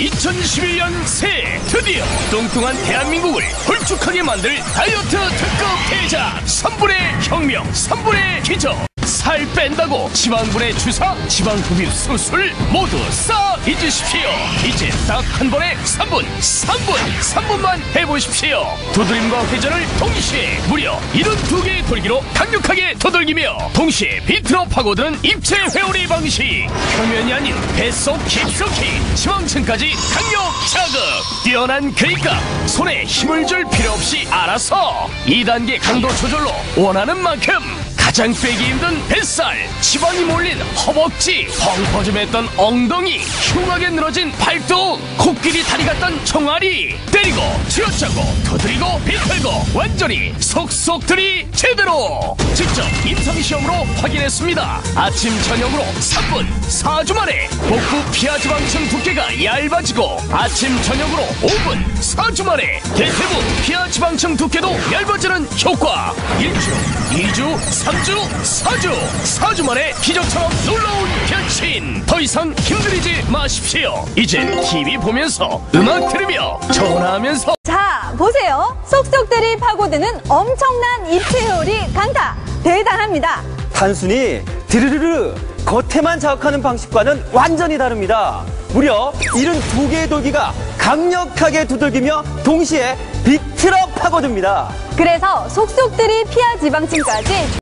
2011년 새해 드디어 뚱뚱한 대한민국을 홀쭉하게 만들 다이어트 특급 대작 3분의 혁명 3분의 기적. 살 뺀다고 지방분해 주사, 지방 흡입 수술 모두 싹 잊으십시오. 이제 딱 한 번에 3분만 해보십시오. 두드림과 회전을 동시에 무려 72개의 돌기로 강력하게 두들기며 동시에 비틀어 파고드는 입체 회오리 방식. 표면이 아닌 뱃속 깊숙이 지방층까지 강력 자극. 뛰어난 그립감, 손에 힘을 줄 필요 없이 알아서 2단계 강도 조절로 원하는 만큼 가장 빼기 힘든 뱃살, 지방이 몰린 허벅지, 펑퍼짐했던 엉덩이, 흉하게 늘어진 발등, 코끼리 다리 같던 종아리, 때리고 쥐어짜고 두드리고 비틀고 완전히 속속들이 제대로. 직접 임상시험으로 확인했습니다. 아침 저녁으로 3분 4주 만에 복부 피하지방층 두께가 얇아지고 아침 저녁으로 5분 4주 만에 대퇴부 피하지방층 두께도 얇아지는 효과. 1주, 2주, 3주, 4주 만에 기적처럼 놀라운 변신. 더 이상 힘들이지 마십시오. 이젠 TV 보면서 음악 들으며 전화하면서. 자, 보세요. 속속들이 파고드는 엄청난 입체 회오리 강타. 대단합니다. 단순히 드르르르 겉에만 자극하는 방식과는 완전히 다릅니다. 무려 72개의 돌기가 강력하게 두들기며 동시에 비틀어 파고듭니다. 그래서 속속들이 피하 지방층까지